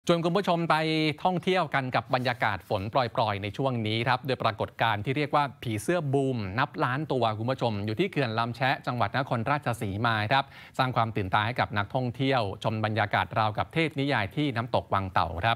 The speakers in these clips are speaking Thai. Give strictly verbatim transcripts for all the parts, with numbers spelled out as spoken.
ชวนคุณผู้ชมไปท่องเที่ยวกันกับบรรยากาศฝนปล่อยๆในช่วงนี้ครับโดยปรากฏการณ์ที่เรียกว่าผีเสื้อบูมนับล้านตัวคุณผู้ชมอยู่ที่เขื่อนลำแชะจังหวัดนครราชสีมาครับสร้างความตื่นตาให้กับนักท่องเที่ยวชมบรรยากาศราวกับเทพนิยายที่น้ำตกวังเต่าครับ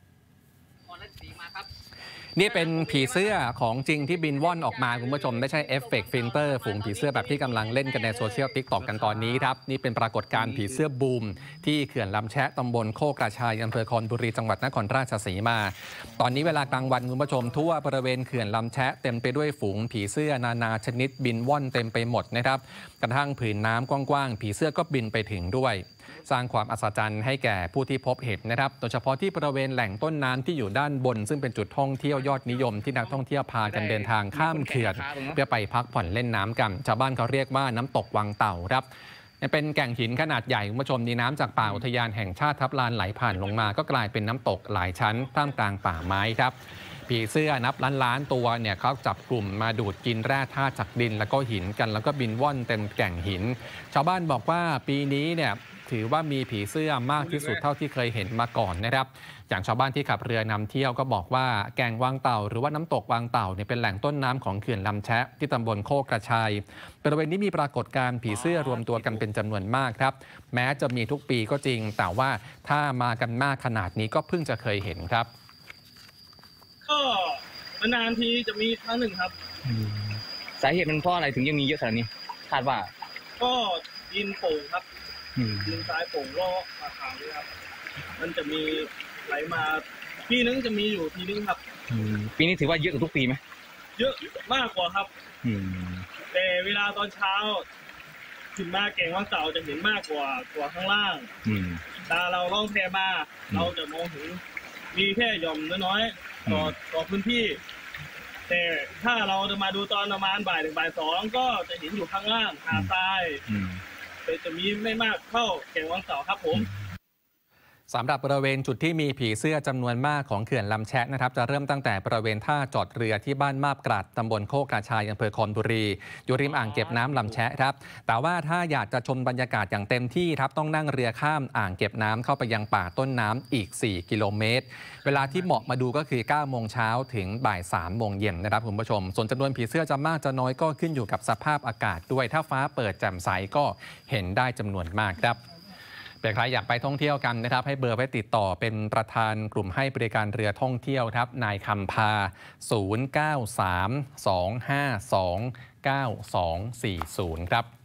นี่เป็นผีเสื้อของจริงที่บินว่อนออกมาคุณผู้ชมไม่ใช่เอฟเฟกต์ฟิลเตอร์ฝูงผีเสื้อแบบที่กำลังเล่นกันในโซเชียลติ๊กต็อกกันตอนนี้ครับนี่เป็นปรากฏการณ์ผีเสื้อบูมที่เขื่อนลำแชะตำบลโคกกระชายอำเภอคอนบุรีจังหวัดนครราชสีมาตอนนี้เวลากลางวันคุณผู้ชมทั่วบริเวณเขื่อนลำแชะเต็มไปด้วยฝูงผีเสื้อนานาชนิดบินว่อนเต็มไปหมดนะครับกระทั่งผืนน้ำกว้างๆผีเสื้อก็บินไปถึงด้วยสร้างความอัศจรรย์ให้แก่ผู้ที่พบเห็นนะครับโดยเฉพาะที่บริเวณแหล่งต้นน้ำที่อยู่ด้านบนซึ่งเป็นจุดท่องเที่ยวยอดนิยมที่นักท่องเที่ยวพากันเดินทางข้ามเขื่อนเพื่อไปพักผ่อนเล่นน้ำกันชาวบ้านเขาเรียกว่าน้ำตกวังเต่าครับเป็นแก่งหินขนาดใหญ่คุณผู้ชมมีน้ำจากป่าอุทยานแห่งชาติทับลานไหลผ่านลงมาก็กลายเป็นน้ำตกหลายชั้นท่ามกลางป่าไม้ครับผีเสื้อนับล้านล้านตัวเนี่ยเขาจับกลุ่มมาดูดกินแร่ธาตุจากดินแล้วก็หินกันแล้วก็บินว่อนเต็มแก่งหินชาวบ้านบอกว่าปีนี้เนี่ยถือว่ามีผีเสื้อมากที่สุดเท่าที่เคยเห็นมาก่อนนะครับอย่างชาวบ้านที่ขับเรือนำเที่ยวก็บอกว่าแก่งวังเต่าหรือว่าน้ำตกวังเต่าเนี่ยเป็นแหล่งต้นน้ำของเขื่อนลำแชะที่ตำบลโคกกระชายบริเวณนี้มีปรากฏการณ์ผีเสื้อรวมตัวกันเป็นจำนวนมากครับแม้จะมีทุกปีก็จริงแต่ว่าถ้ามากันมากขนาดนี้ก็เพิ่งจะเคยเห็นครับก็นานทีจะมีครั้งหนึ่งครับสาเหตุมันเพราะอะไรถึงยังมีเยอะขนาดนี้คาดว่าก็ดินโป่งครับดินทรายโป่งรอบมาทางนี้ครับมันจะมีไหลมาปีนึงจะมีอยู่ทีนึงครับปีนี้ถือว่าเยอะกว่าทุกปีไหมเยอะมากกว่าครับแต่เวลาตอนเช้าขึ้นมาแก่งวังเต่าจะเห็นมากกว่ากว่าข้างล่างตาเราล่องแพมาเราจะมองเห็นมีแค่หย่อมน้อยๆต่อต่อพื้นที่แต่ถ้าเราจะมาดูตอนประมาณบ่ายถึงบ่ายสองก็จะเห็นอยู่ข้างล่างหาดทรายแต่จะมีไม่มากเท่าแก่งวังเต่าครับผมสำหรับบริเวณจุดที่มีผีเสื้อจำนวนมากของเขื่อนลำแชะนะครับจะเริ่มตั้งแต่บริเวณท่าจอดเรือที่บ้านมาบกรัดตำบลโคกกระชายอำเภอคอนบุรีอยู่ริมอ่างเก็บน้ำลำแชะครับแต่ว่าถ้าอยากจะชมบรรยากาศอย่างเต็มที่ครับต้องนั่งเรือข้ามอ่างเก็บน้ำเข้าไปยังป่าต้นน้ำอีกสี่กิโลเมตรเวลาที่เหมาะมาดูก็คือเก้าโมงเช้าถึงบ่ายสามโมงเย็นนะครับคุณผู้ชมส่วนจำนวนผีเสื้อจะมากจะน้อยก็ขึ้นอยู่กับสภาพอากาศด้วยถ้าฟ้าเปิดแจ่มใสก็เห็นได้จำนวนมากครับแต่ใครอยากไปท่องเที่ยวกันนะครับให้เบอร์ไว้ติดต่อเป็นประธานกลุ่มให้บริการเรือท่องเที่ยวครับนายคำพาศูนย์ เก้า สาม สอง ห้า สอง เก้า สอง สี่ ศูนย์ครับ